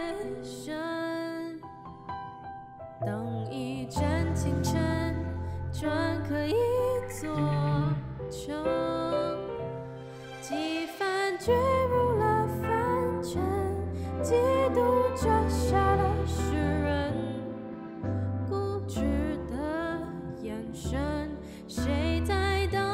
深。等一阵清晨，转可一座城。几番坠入了凡尘，嫉妒折下了世人。固执的眼神，谁在等？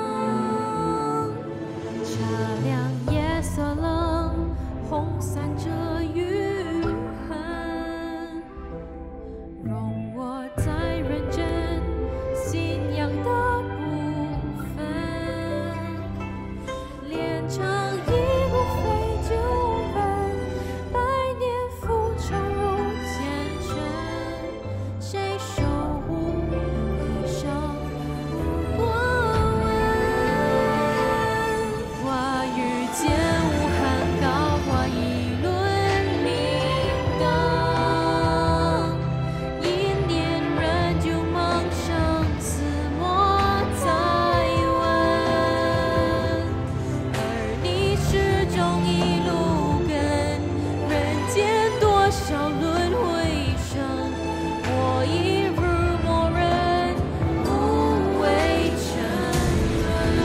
茶凉夜色冷，红散着余痕。容我再认真信仰的部分，连成一路飞就分，百年浮沉如前尘。谁守护一生无过问？话语间无憾，高挂一轮明灯。一念人就梦生死莫再问，而你始终一路跟，人间多少轮回生，我一日默认，无畏沉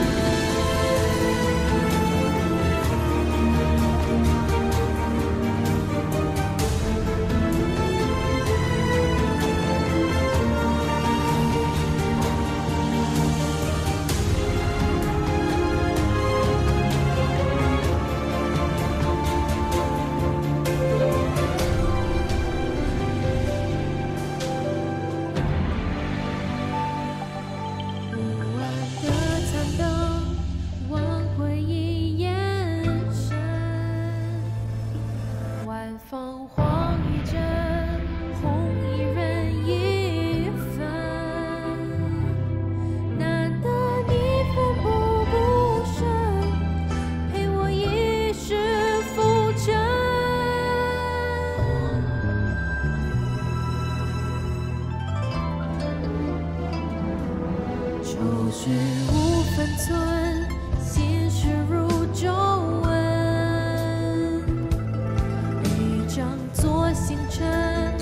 不安的残灯，挽回忆眼神。晚风晃一阵，红一人一分。难得你奋不顾身，陪我一世浮沉。愁绪无分寸，心事如皱纹。一张作星辰，